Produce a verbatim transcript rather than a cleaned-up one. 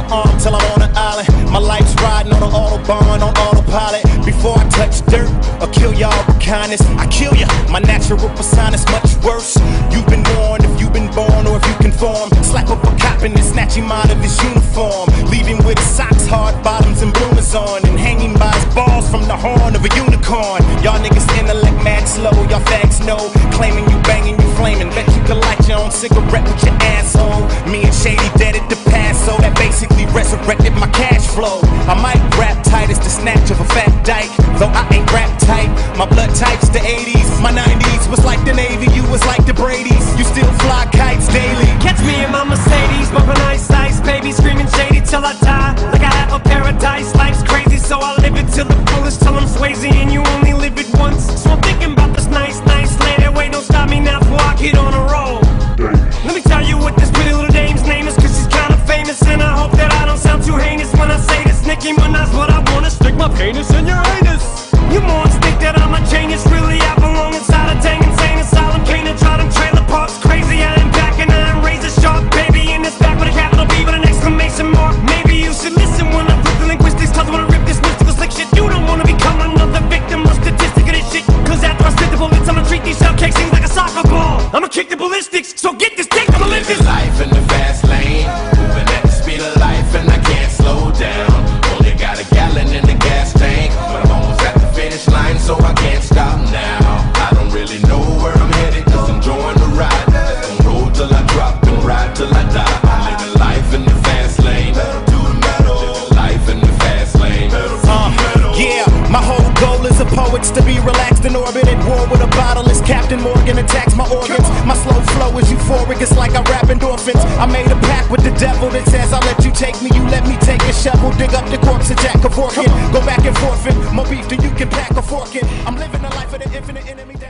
my arm till I'm on an island. My life's riding on an autobahn, on autopilot. Before I touch dirt or kill y'all with kindness, I kill ya. My natural persona's much worse. You've been warned if you've been born or if you conform. Slap up a cop and then snatch him out of his uniform, leave him with his socks, hard bottoms, and bloomers on, and hanging by his balls from the horn of a unicorn. Y'all niggas intellect mad slow, y'all fags know. Claiming you banging, you flaming. Bet you can light your own cigarette with your asshole. Me and Shady dead at the Paso, that basically resurrected my cash flow. I might rap tight as the snatch of a fat dyke, though I ain't rap tight. My blood type's the eighties, my nineties was like the Navy, you was like the Brady's. You still fly kites daily. Catch me in my Mercedes, bumping ice ice, baby screaming shady till I die. Like I have a paradise, life's crazy, so I live it till the fullest, till I'm Swayze, and you only live it once. So I'm thinking about this nice, nice lady. Wait, don't stop me now before I get on a roll. Let me tell you what this pretty little dame's name is, cause she's kinda famous, and I hope that I don't sound too heinous when I say this. Nicki Minaj, what I wanna stick my penis in your anus. You more think that I'm a genius, really I belong inside a dang insane asylum. Can't try them trailer parks crazy, I ain't back and I ain't razor sharp, baby in this back with a capital B with an exclamation mark. Maybe you should listen when I flip the linguistics, cause I wanna rip this mystical slick shit. You don't wanna become another victim or statistic of this shit, cause after I spit the bullets I'ma treat these shell cakes like a soccer ball. I'ma kick the ballistics, so get this dick, I'ma live this life in the fast lane, moving at the speed of life and I can't slow down. Only got a gallon in the gas tank, but I'm almost at the finish line, so I can't stop now. I don't really know where I'm headed, cause I'm enjoying the ride. Just gon' roll till I drop and ride till I die. I'm living life in the fast lane, living life in the fast lane. Uh, yeah, my whole goal is a poet's to be relaxed in orbit at war with a bottle as Captain Morgan attacks my organs. My slow flow is euphoric, it's like I rap endorphins. I made a pact with the devil that says I'll let you take me, you let me take a shovel, dig up the corpse of Jack Kevorkian. Go back and forth it, more beef than you can pack a fork in. I'm living the life of the infinite enemy.